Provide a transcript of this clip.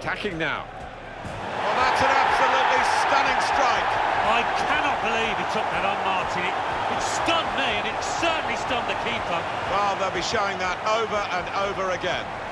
Attacking now. Well, that's an absolutely stunning strike. I cannot believe he took that on, Martin. It stunned me, and it certainly stunned the keeper. Well, they'll be showing that over and over again.